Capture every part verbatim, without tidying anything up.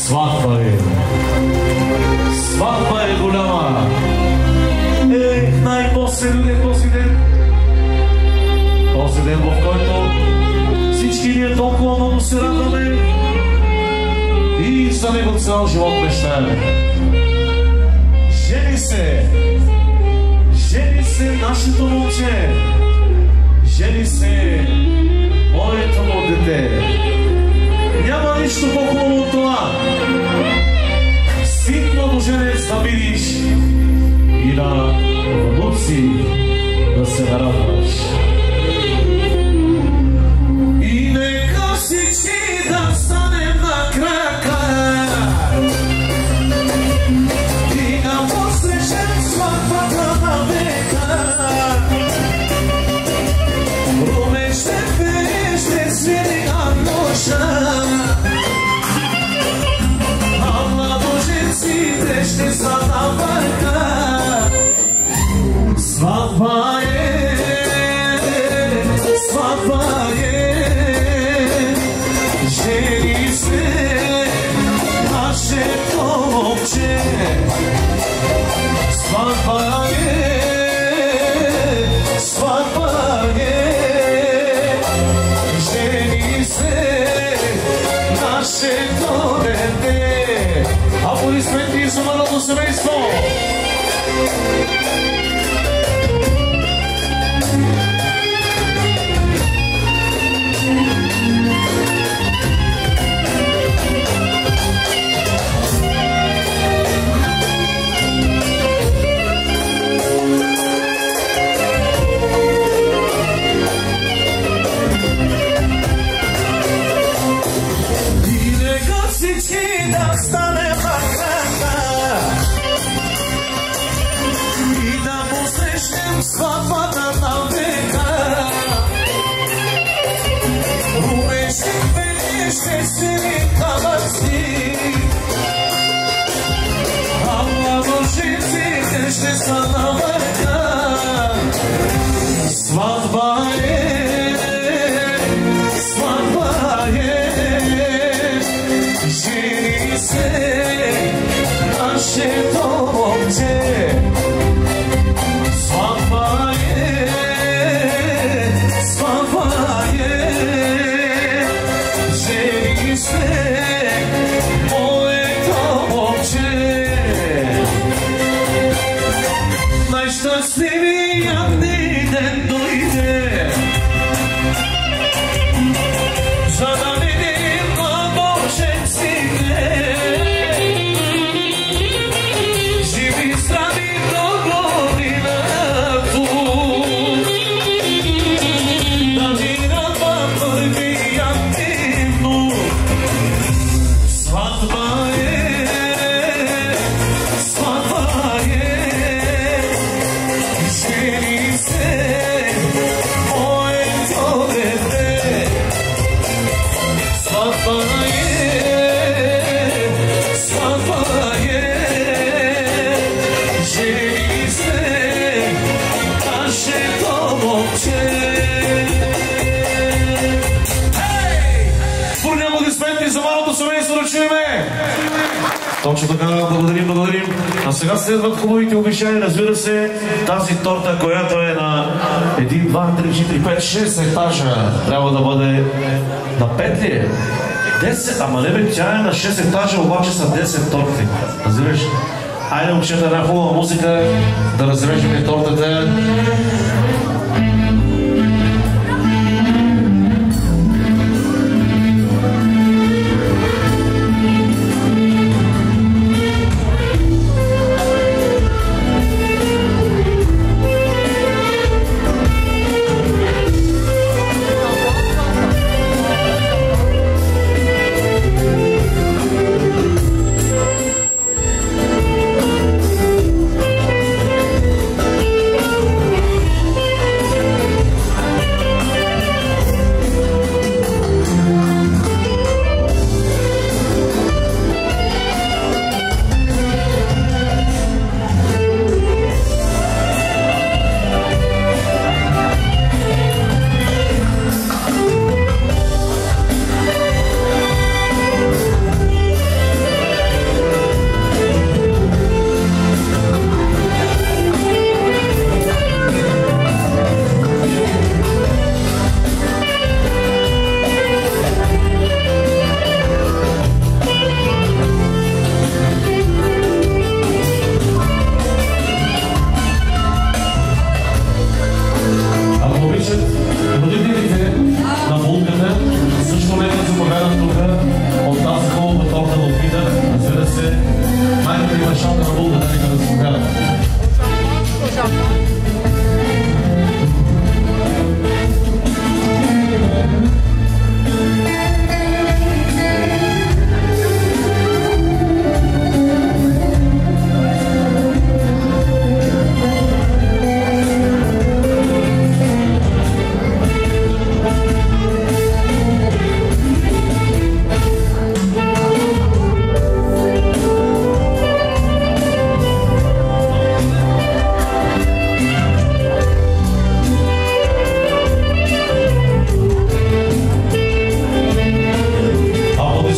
Сватба е. Сватба е голяма. Е, най-после е този ден. Този ден, в който всички ние толкова много се радваме и за него цял живот мечтаем. Жени се! Жени се нашето момче! Жени се моето му дете! Няма нищо по-хубаво от това. Син младоженец да видиш и на внуци да се нарадваш. И нека всички да станем на крака и да посрещнем сватбата на века. Румен ще пее, ще свири Ангоша, а младоженците ще са на върха. Сватба е, сватба е, жени се нашето момче. Сватба е, сватба е, жени се нашето дете. Аплодисменти за младото семейство! Сватбата на века. Румен ще пее, ще свири камъци, а младоженците ще са на върха. Сватба е, сватба е, жени се нашето момче. Сватба е, сватба е, жени се моето момче. Най-щастливият ни ден дойде, за да видим младоженците живи, здрави, доволни да минат във първия ден. Сватба е, сватба е, жени се моето дете. Сватба е, сватба е, жени се нашето момче. Бурни аплодисменти за малото семейство да чуеме! Точно така, благодарим, благодарим. А сега следват хубавите обещания, разбира се, тази торта, която е на един, два, три, четири, пет, шест етажа, трябва да бъде на пет ли е? десет, ама не бе, тя е на шест етажа, обаче са десет торти. Разбираш? Айде, момчета, една хубава музика, да разрежем тортата.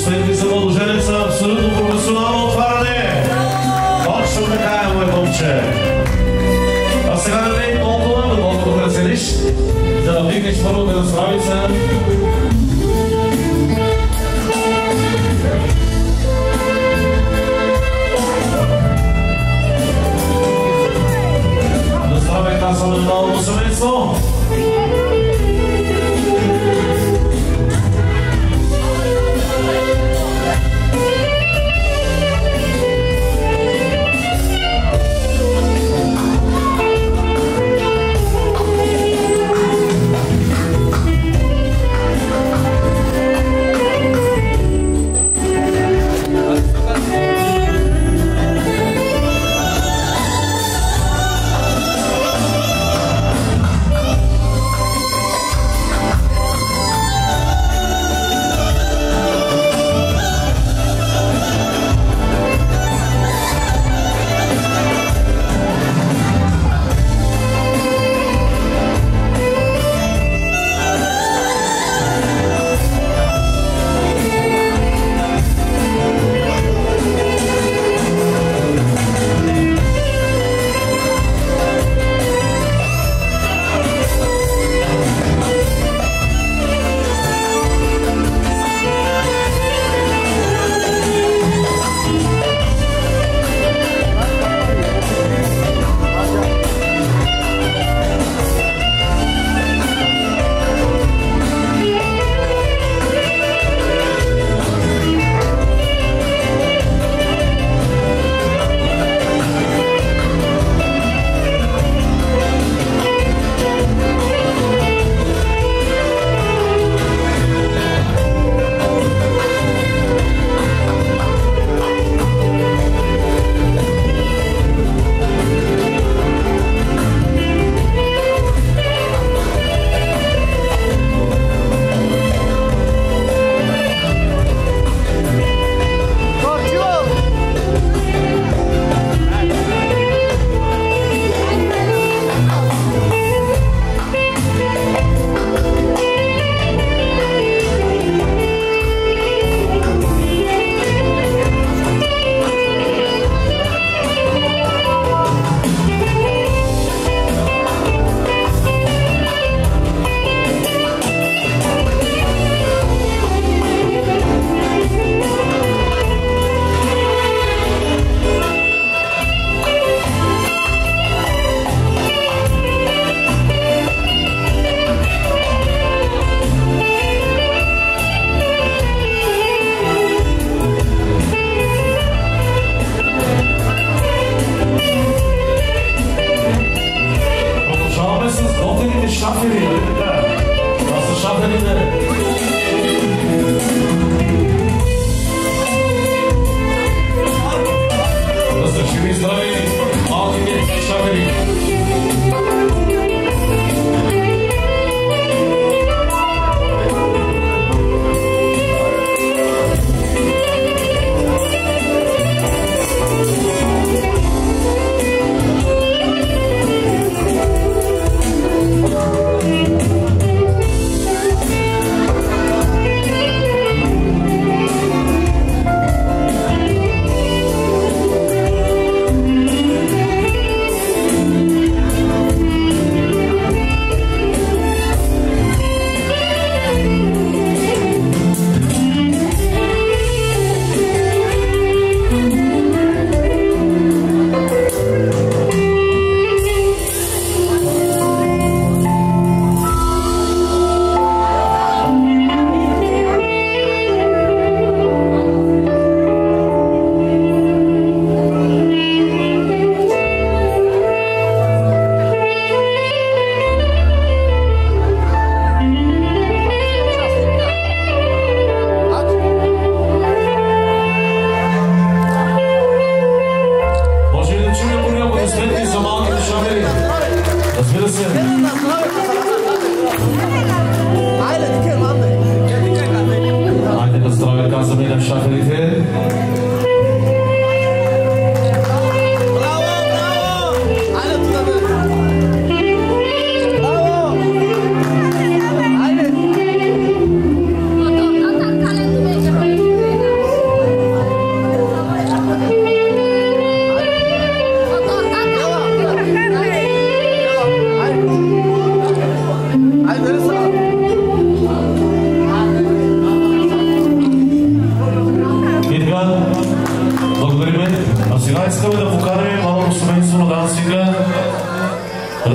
Светли за младоженеца, абсолютно професионално отваряне. Точно така е, мой момче. А сега да не е толкова, да мога да прецениш, да навикнеш първо да насправи се. Да здраве казваме на новото семейство.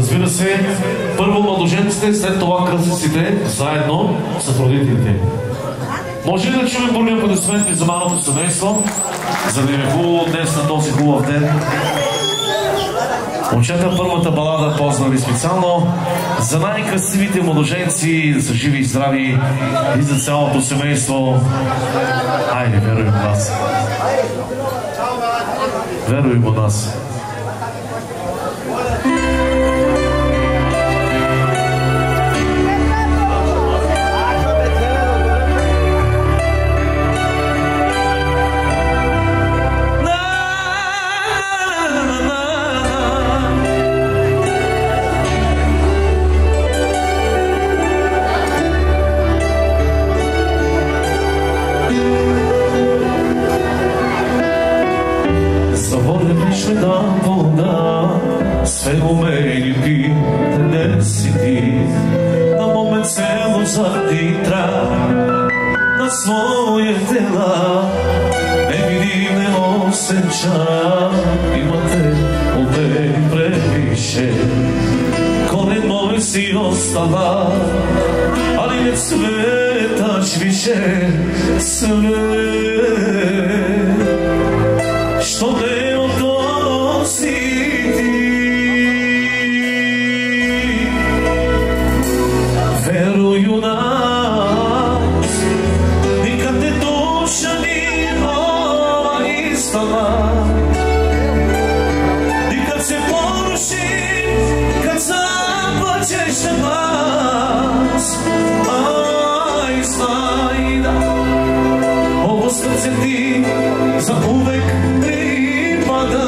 Разбира се, първо младоженците, след това кръстниците, заедно с родителите. Може ли да чуем бурни аплодисменти за малото семейство, за да им е хубаво днес на този хубав ден? Момчета, първата балада поздрави специално за най-красивите младоженци, за живи и здрави и за цялото семейство. Айде, веруй в нас. Веруй в нас. Феноменики не си ти, на момент село затитра на своje дела, невидим не осjeća, imate od meni previše, korен moj si ostala, ali ne cvetaš više, sve što ne odnosi. Za uvek pripada.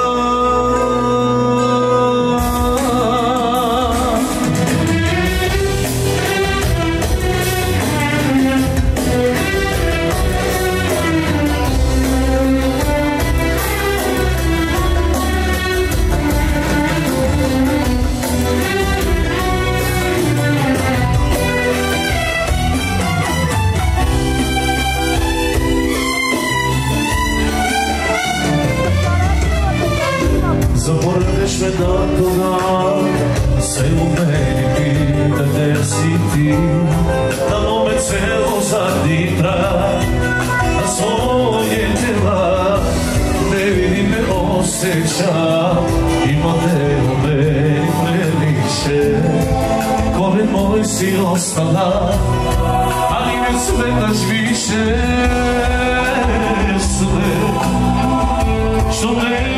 Zaboraveš me da toga, sve u meni pita gde si ti, na nome celo zaditra, na svoje tela, ne vidim ne osjećam, ima te u meni previše, koren moj si ostala, ali ne cvetaš više, sve što ne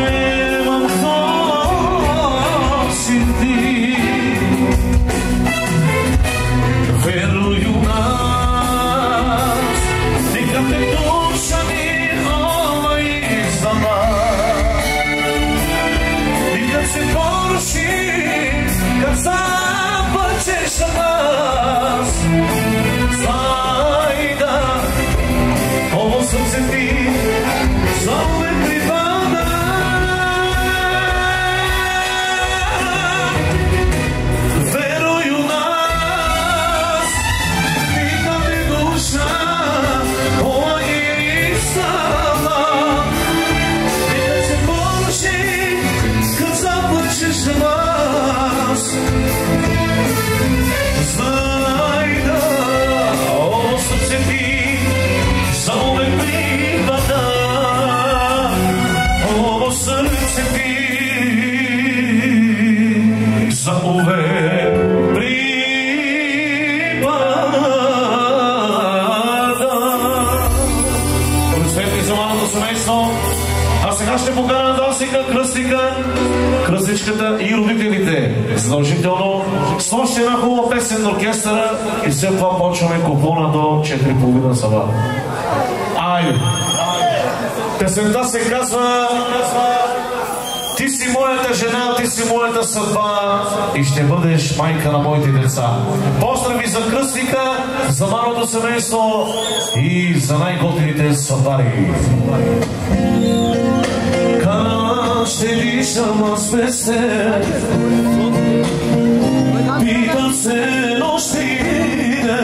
кръстичката и родителите. Задължително с още една хубава песен на оркестъра и след това почваме купона до четири и половина саба. Айде! Песента се казва Ти си моята жена, ти си моята съдба и ще бъдеш майка на моите деца. Поздрави за кръстника, за малото семейство и за най-готините съдбари. Ще дишам аз без теб, питам се нощите,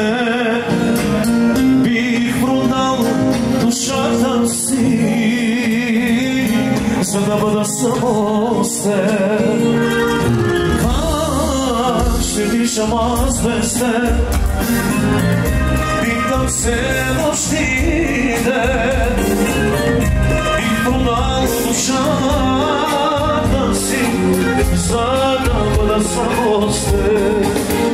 бих продал душата си, за да бъда само с теб. ще дишам аз без теб. Питам се нощите и продал душата си, за да бъда само с теб.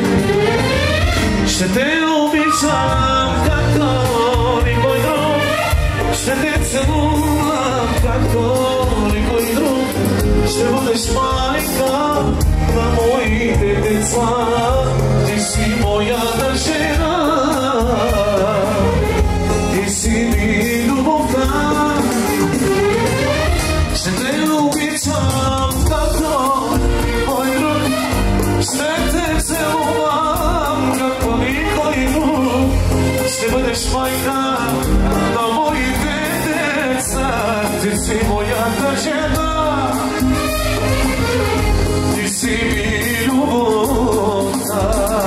Ще те обичам както никой друг, ще те целувам както никой друг. Ще бъдеш майка на моите деца, ти си моята жена, ти си ми любовта. Ще те обичам както никой друг, ще те целувам както никой друг. Ще бъдеш майка на моите деца, ти си моята жена, ти си ми любовта.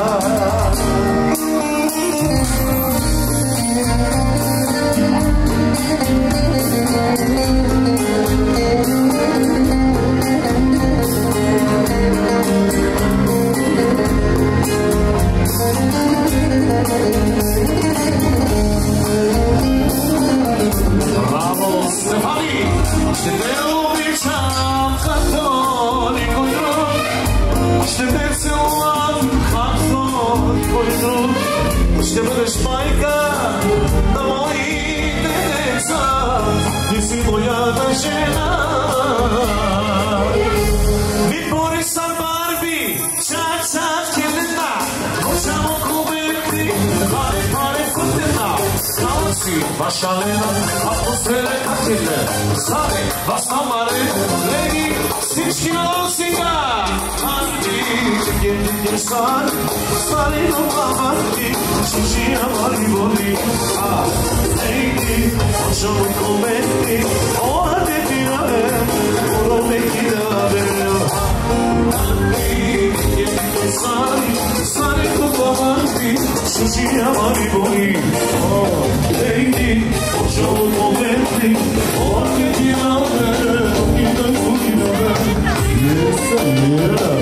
Браво, Стефани! Ще те обичам като никой друг, ще те целувам както никой друг. Ще бъдеш майка на моите деца, ти си моята жена. Mi Borisa Barbie, cha-cha kelena, kochamo kubeti, pare pare kutena, kaosi başalena, atmosfere katile, sare bastamare, legi всички носига, анти чекети сар, сари номавати, шуши амари боли, а ейти, очомо коменти, оаде тирае, ороме кидае. Sari, sari kupamati, sushi amari boi. Oh, lady, ocho momenti, oh que tirame, que tan cuidame. Yes, yeah.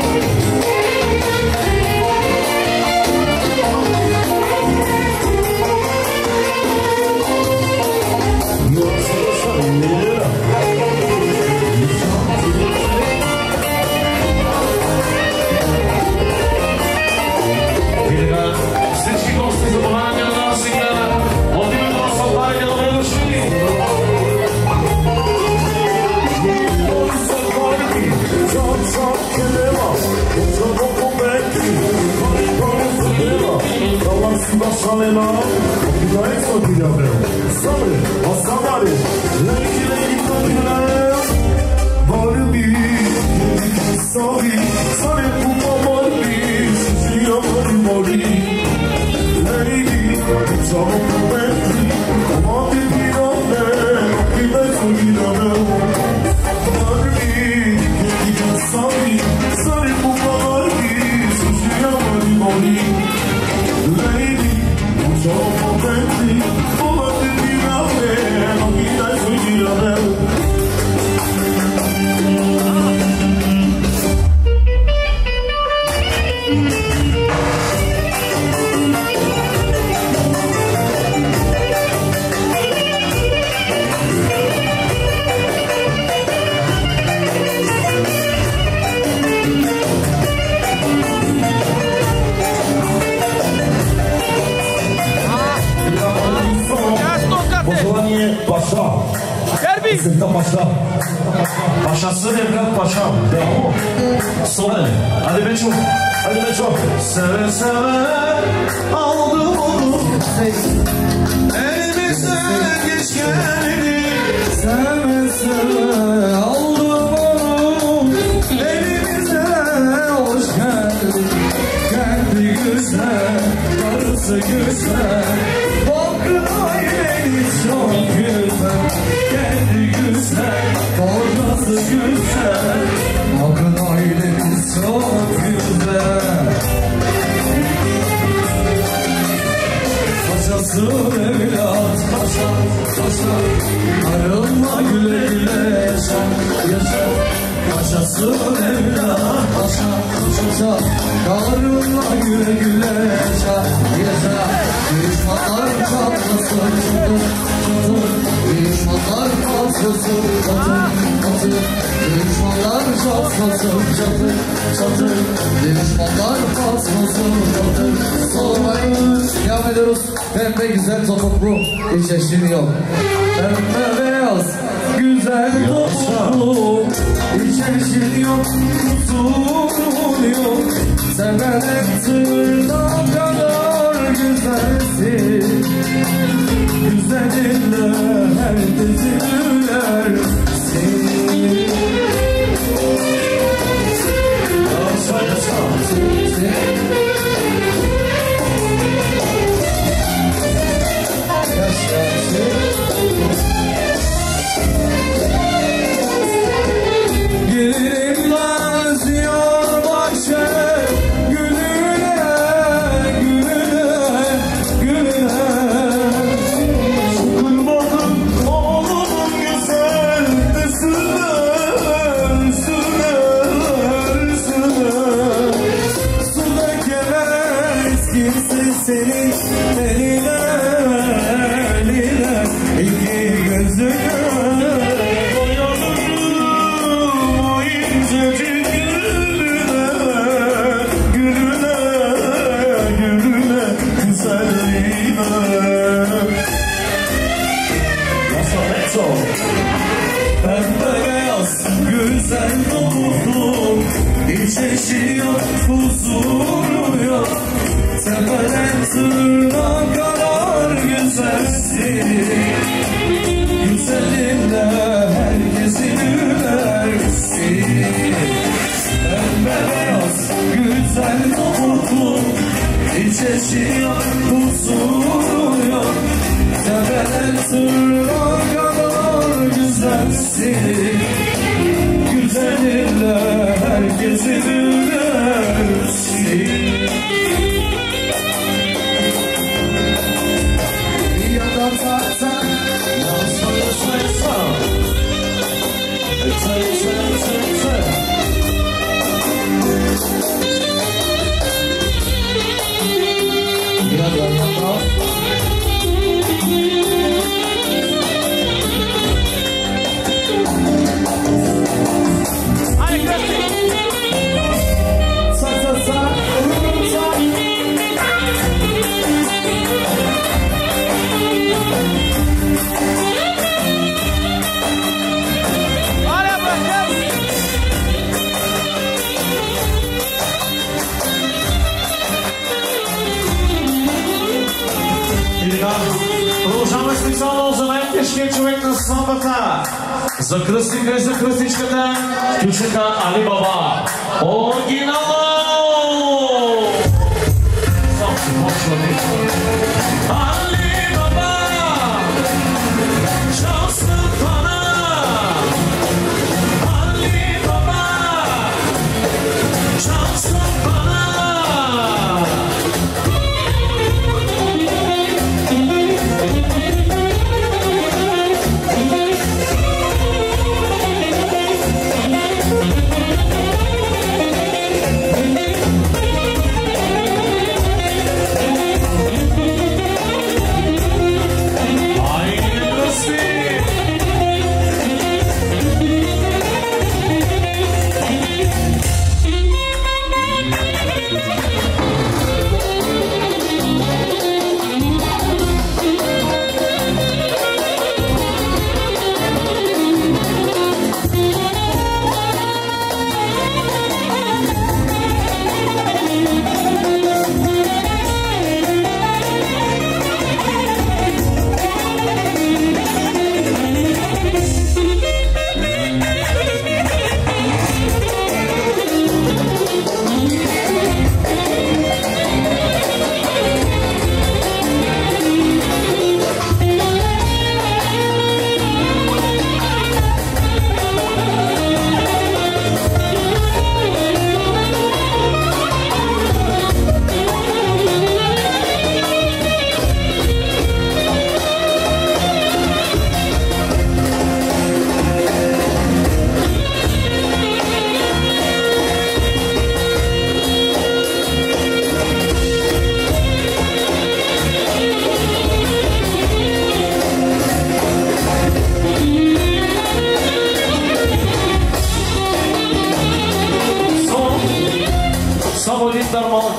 Salena, oppidare sottile, sabre, assamare, lei lei combinare, volbi, sorry, sorry pupo volbi, si io vorrei morire, lady, sono contenti, amati di nome, che dai combinare, volbi, sorry, sorry pupo volbi, si io vorrei morire, lady. Sono contenti, come ti dirate, non mi dai sui girare. Paşa. Derbi. Sıkta paşa. Paşası ne bırak paşam. Bravo. Sonra. Hadi Beço. Hadi Beço. Seve seve aldım onu. Elimizden geç geldi. Seve seve aldım onu. Elimizden hoş geldi. Kendi güzel, karısı güzel. Bakın aileni çok güzel. Kendi güzel, karısı güzel. Bakın aileni çok güzel. Paşası evlat, paşa, paşa. Ayrılma güle güle yaşa, yaşa. yaşasın evlat paşa paşa karnına güle güle yaşa yaşa düşmanlar çatlasın çatır çatır düşmanlar patlasın çatır çatır düşmanlar çatlasın çatır çatır düşmanlar patlasın çatır sormayın devam ediyoruz pembe güzel topuklu hiç eşliği yok pembe beyaz güzel topuklu hiç eşliği yok kusurun yok sevene tırnağa kadar güzelsin güzelinle herkesi gülersin yaşa yaşa gelirim lan Diyarbakır gülüne gülüne gülüne Kırmadım oğlumun güzel üstüne üstüne üstüne suda kemez kimse senin eline eline iki gözüne pembe beyaz güzel topuklu hiç eşi yok huzuru yok tepeden tırnağa kadar güzelsin güzelinle herkesi gülersin pembe beyaz güzel topuklu hiç eşi yok huzuru yok tepeden tırnağa kadar güzelsin güzelinle herkesi gülersin bir yandan taksan Yaşa yaşa yaşa Yaşa yaşa yaşa yaşa bir yandan taksan Продължаваме специално за най-тежкият човек на сватбата. За кръстника и за кръстничката включиха Али Баба. Оригинално! Само се почва нещо. Али Баба! Част на плана! Али Баба! Част на плана!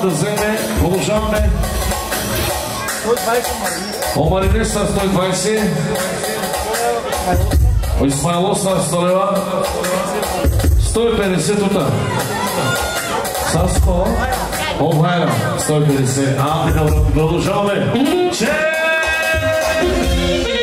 да вземе, продължаваме. Омарине са сто и двайсет. Исмайло са сто лева. сто и петдесет тута. Саско. Обхайра сто и петдесет. А, продължаваме. Че!